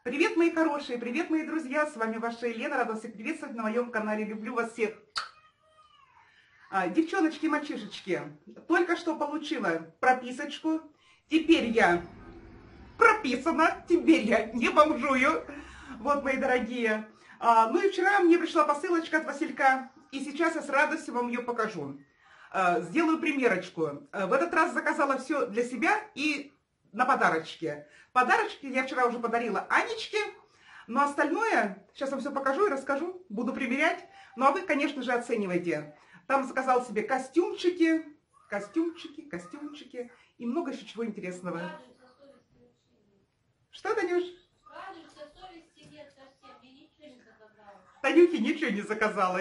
Привет, мои хорошие, привет, мои друзья, с вами ваша Елена, рада всех приветствовать на моем канале, люблю вас всех. Девчоночки, мальчишечки, только что получила прописочку, теперь я прописана, теперь я не бомжую, вот, мои дорогие. Ну и вчера мне пришла посылочка от Василька, и сейчас я с радостью вам ее покажу. Сделаю примерочку. В этот раз заказала все для себя и на подарочки. Подарочки я вчера уже подарила Анечке, но остальное, сейчас вам все покажу и расскажу, буду примерять. Ну а вы, конечно же, оценивайте. Там заказал себе костюмчики и много еще чего интересного. Что, Танюш? Танюхе ничего не заказала,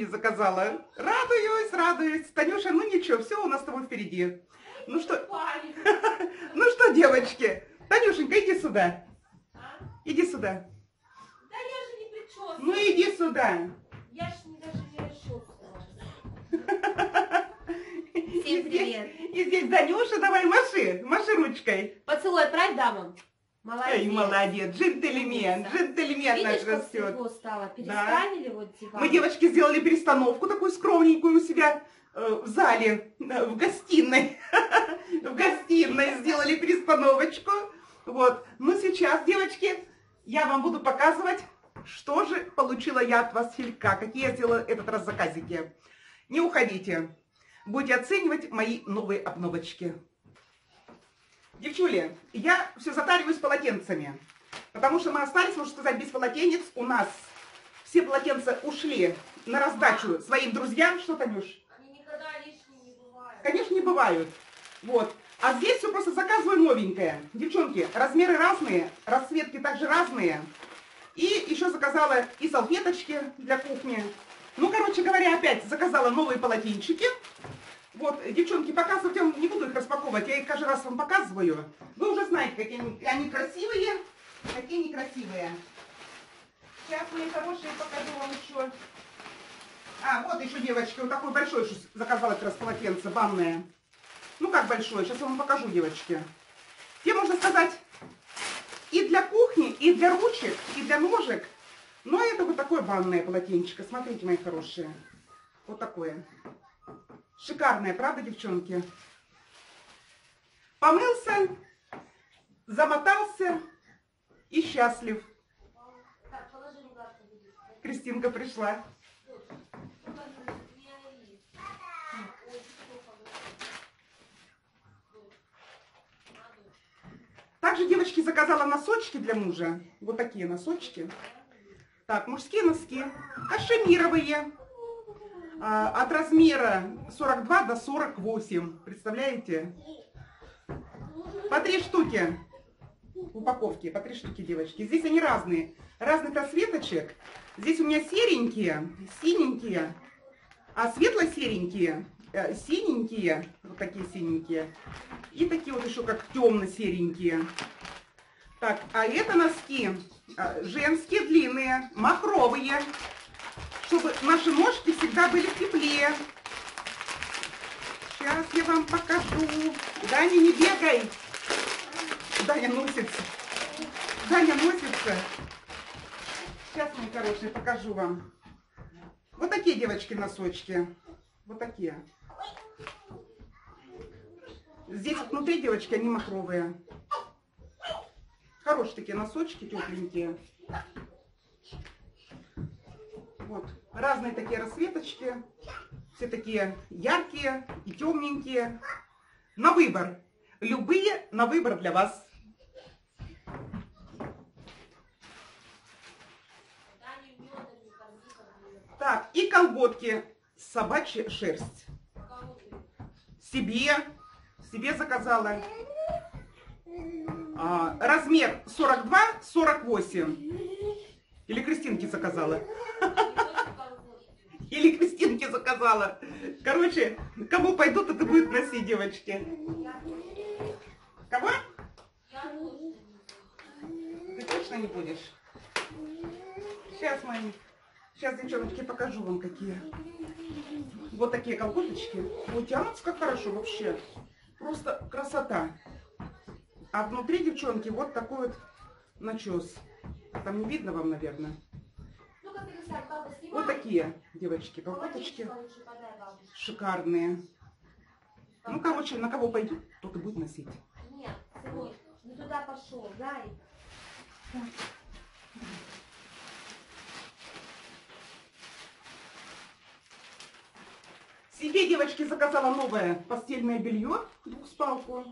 Радуюсь. Танюша, ну ничего, все у нас с тобой впереди. Ну что, девочки? Танюшенька, иди сюда. Иди сюда. Да я же не причесываю. Ну иди сюда. Я же даже не расчесывала. Всем привет. И здесь Данюша, давай маши ручкой. Поцелуй отправь дамам. Молодец. Эй, молодец, джентльмен наш Видишь, как растет. светло стало? Переставили вот диван. Мы, девочки, сделали перестановку такую скромненькую у себя в зале, в гостиной. В гостиной сделали перестановочку. Вот. Ну, сейчас, девочки, я вам буду показывать, что же получила я от Василька, какие я сделала этот раз заказики. Не уходите. Будете оценивать мои новые обновочки. Девчули, я все затариваюсь полотенцами, потому что мы остались, можно сказать, без полотенец. У нас все полотенца ушли на раздачу своим друзьям. Что, Танюш? Они никогда лишние не бывают. Конечно, не бывают. Вот. А здесь все просто заказываю новенькое. Девчонки, размеры разные, расцветки также разные. И еще заказала и салфеточки для кухни. Ну, короче говоря, опять заказала новые полотенчики. Вот, девчонки, показывать я не буду их распаковывать, я их каждый раз вам показываю. Вы уже знаете, какие они красивые, какие некрасивые. Сейчас, мои хорошие, покажу вам еще. Вот еще, девочки, вот такой большой заказала как раз полотенце, банное. Ну, как большое, сейчас я вам покажу, девочки. Те, можно сказать, и для кухни, и для ручек, и для ножек. Но это вот такое банное полотенчико, смотрите, мои хорошие. Вот такое. Шикарная, правда, девчонки? Помылся, замотался и счастлив. Кристинка пришла. Также, девочки, заказала носочки для мужа. Вот такие носочки. Так, мужские носки. Кашемировые. От размера 42 до 48. Представляете? По 3 штуки. Упаковки. По 3 штуки, девочки. Здесь они разные. Разных расцветочек. Здесь у меня серенькие, синенькие. А светло-серенькие, синенькие. Вот такие синенькие. И такие вот еще как темно-серенькие. Так, а это носки женские, длинные, махровые. Чтобы наши ножки всегда были в тепле. Сейчас я вам покажу. Даня, не бегай. Даня носится. Сейчас, мои хорошие, покажу вам. Вот такие, девочки, носочки. Вот такие. Здесь вот внутри, девочки, они махровые. Хорошие такие носочки, тепленькие. Вот. Разные такие расцветочки. Все такие яркие и темненькие. На выбор. Любые на выбор для вас. Так, и колготки. Собачья шерсть. Себе заказала. Размер 42-48. Или Кристинке заказала. Или Кристинке заказала. Короче, кому пойдут, это будет носить, девочки. Кого? Ты точно не будешь? Сейчас, девчоночки, покажу вам какие. Вот такие колготочки. Ой, тянутся как хорошо вообще. Просто красота. А внутри, девчонки, вот такой вот начес. Там не видно вам, наверное. Ну-ка, перестань, папа, снимай. Вот такие, девочки, колготочки. Шикарные. Ну, короче, на кого пойдет, тот и будет носить. Нет, сынок, не туда пошел, Зай. Себе, девочки, заказала новое постельное белье, двухспалку.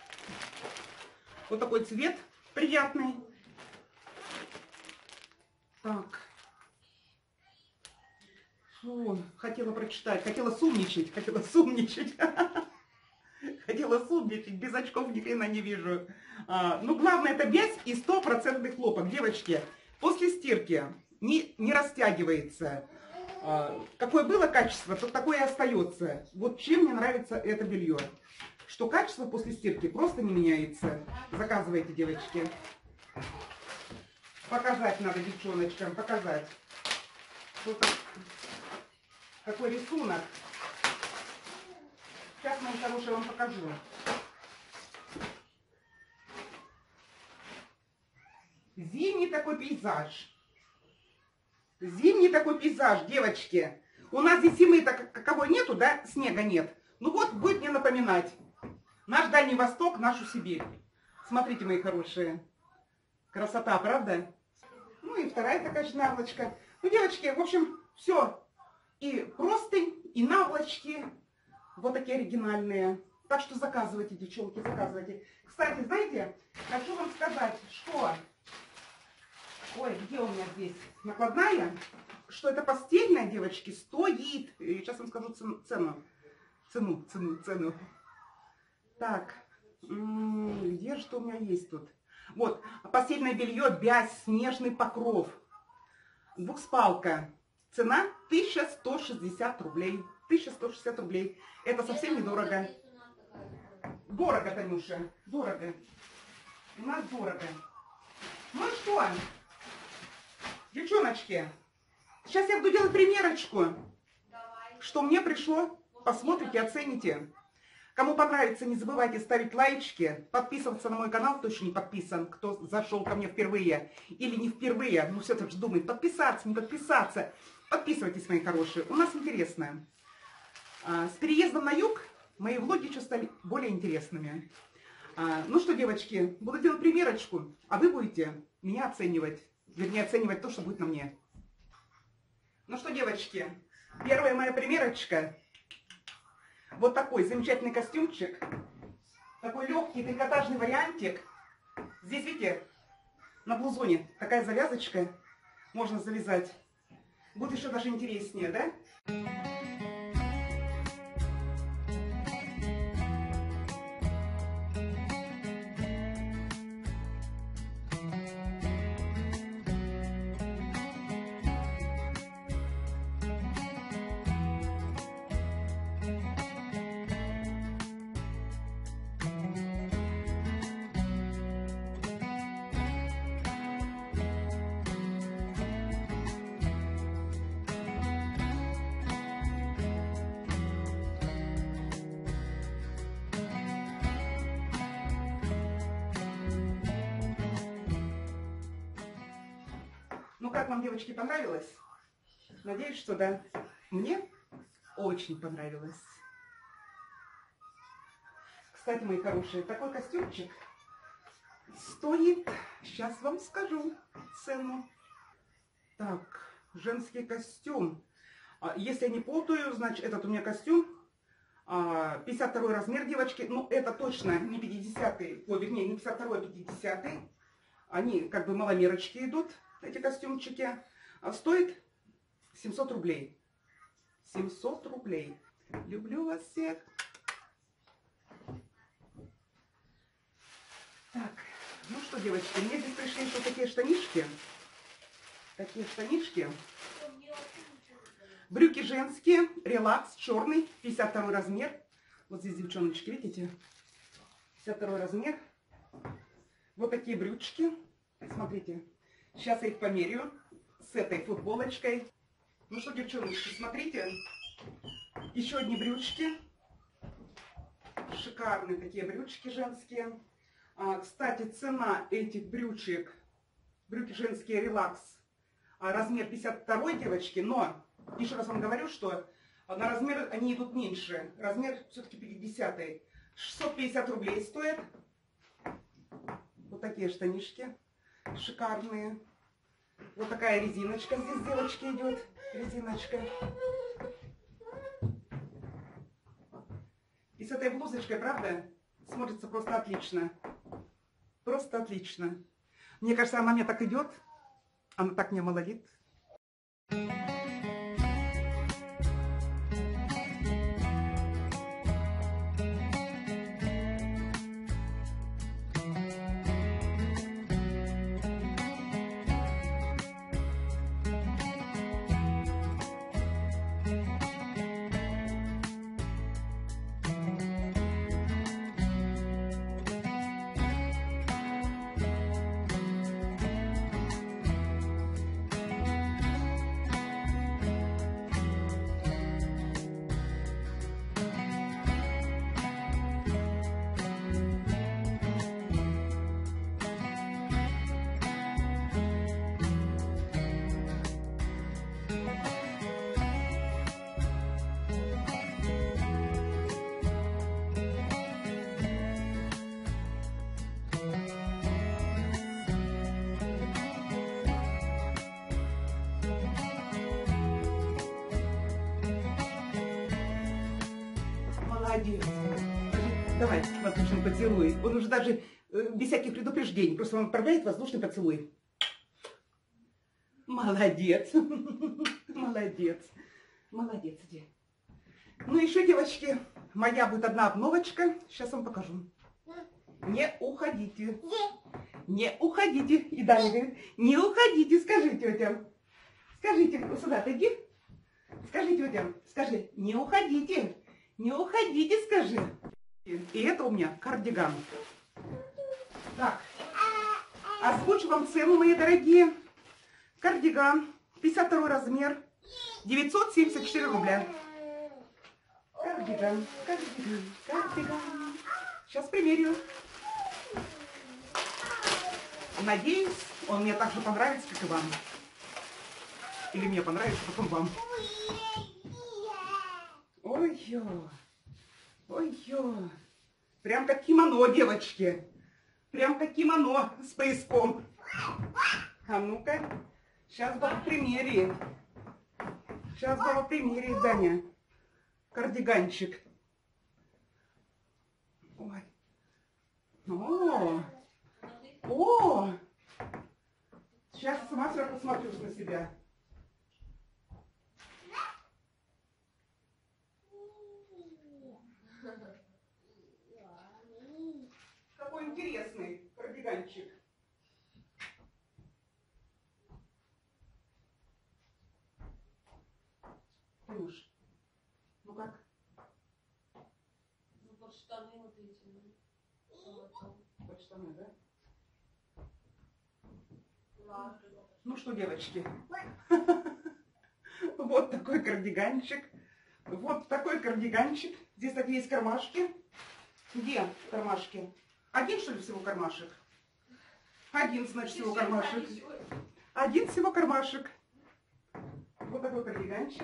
Вот такой цвет приятный. Так. Фу, хотела прочитать, хотела сумничать. Хотела сумничать, без очков ни хрена не вижу. Ну, главное, это вязь и 100% хлопок. Девочки, после стирки не растягивается. Какое было качество, то такое и остается. Вот чем мне нравится это белье. Что качество после стирки просто не меняется. Заказывайте, девочки. Показать надо девчоночкам, показать. Какой рисунок. Сейчас, мои хорошие, вам покажу. Зимний такой пейзаж. Зимний такой пейзаж, девочки. У нас здесь зимы-то каковой нету, да? Снега нет. Ну вот, будет мне напоминать. Наш Дальний Восток, нашу Сибирь. Смотрите, мои хорошие. Красота, правда? Ну и вторая такая же наволочка. Ну, девочки, в общем, все. И простынь, и наволочки. Вот такие оригинальные. Так что заказывайте, девчонки, заказывайте. Кстати, знаете, хочу вам сказать, что... Ой, где у меня здесь накладная? Что это постельная, девочки, стоит... Сейчас вам скажу цену. Цену. Так, где же что у меня есть тут? Вот, постельное белье, бязь, снежный покров. Двухспалка. Цена 1160 рублей. 1160 рублей. Это совсем недорого. Дорого, Танюша, дорого. У нас дорого. Ну и что? Девчоночки, сейчас я буду делать примерочку. Что мне пришло. Посмотрите, оцените. Кому понравится, не забывайте ставить лайчики, подписываться на мой канал, кто еще не подписан, кто зашел ко мне впервые или не впервые, ну все так же думает, подписаться, не подписаться. Подписывайтесь, мои хорошие, у нас интересно. С переездом на юг мои влоги еще стали более интересными. Ну что, девочки, буду делать примерочку, а вы будете меня оценивать, вернее оценивать то, что будет на мне. Ну что, девочки, первая моя примерочка. Вот такой замечательный костюмчик. Такой легкий трикотажный вариантик. Здесь, видите, на блузоне такая завязочка. Можно завязать. Будет еще даже интереснее, да? Ну, как вам, девочки, понравилось? Надеюсь, что да. Мне очень понравилось. Кстати, мои хорошие, такой костюмчик стоит, сейчас вам скажу цену. Так, женский костюм. Если я не путаю, значит, этот у меня костюм 52 размер, девочки. Ну, это точно не 50-й, ой, вернее, не 52-й, а 50-й. Они как бы маломерочки идут, эти костюмчики. Стоит 700 рублей. 700 рублей. Люблю вас всех. Так, ну что, девочки, мне здесь пришли еще такие штанишки. Такие штанишки. Брюки женские, релакс, черный, 52 размер. Вот здесь, девчоночки, видите? 52 размер. Вот такие брючки. Смотрите. Сейчас я их померяю с этой футболочкой. Ну что, девчоночки, смотрите. Еще одни брючки. Шикарные такие брючки женские. Кстати, цена этих брючек брюки женские релакс, размер 52 девочки, но еще раз вам говорю, что на размер они идут меньше. Размер все-таки 50. 650 рублей стоят. Вот такие штанишки шикарные. Вот такая резиночка здесь, девочки, идет. Резиночка. И с этой блузочкой, правда, смотрится просто отлично. Просто отлично. Мне кажется, она мне так идет. Она так мне молодит. Молодец. Давай, воздушный поцелуй. Он уже даже без всяких предупреждений. Просто он отправляет воздушный поцелуй. Молодец. Молодец. Молодец, иди. Ну еще, девочки, моя будет одна обновочка. Сейчас вам покажу. Не уходите. Не уходите. И Даня говорит, не уходите, скажи тетям. Скажите, сюда ты иди. Скажи тетям, скажи, не уходите. Не уходите, скажи. И это у меня кардиган. Так, озвучу вам цену, мои дорогие. Кардиган, 52 размер, 974 рубля. Кардиган, кардиган, кардиган. Сейчас примерю. Надеюсь, он мне так же понравится, как и вам. Или мне понравится, потом вам. Ой-ё, ой-ё. Прям как кимоно, девочки. Прям как кимоно с пояском. А ну-ка, сейчас баба примерит. Сейчас баба примерит, Даня. Кардиганчик. Ой. О! Сейчас сама посмотрю на себя. Какой интересный кардиганчик. Танюш, ну как? Ну, под штаны вот эти. Под штаны, да? Ну что, девочки, вот такой кардиганчик. Вот такой кардиганчик. Здесь такие есть кармашки. Где кармашки? Один, что ли, всего кармашек? Один, значит, всего кармашек. Один всего кармашек. Вот такой кардиганчик.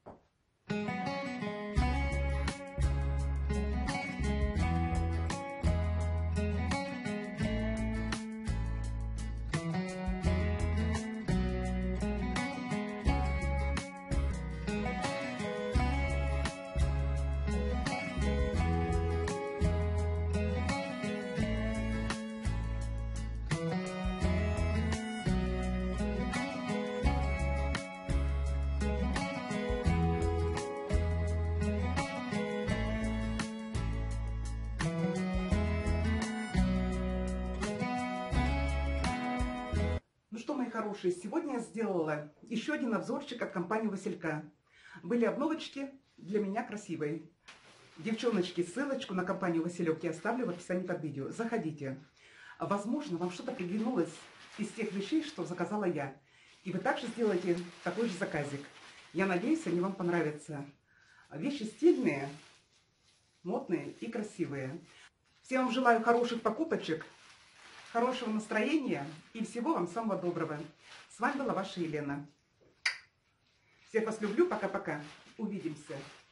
Ну что, мои хорошие, сегодня я сделала еще один обзорчик от компании Василька. Были обновочки для меня красивые. Девчоночки, ссылочку на компанию Василек я оставлю в описании под видео. Заходите. Возможно, вам что-то приглянулось из тех вещей, что заказала я. И вы также сделаете такой же заказик. Я надеюсь, они вам понравятся. Вещи стильные, модные и красивые. Всем вам желаю хороших покупочек, хорошего настроения и всего вам самого доброго. С вами была ваша Елена. Всех вас люблю. Пока-пока. Увидимся.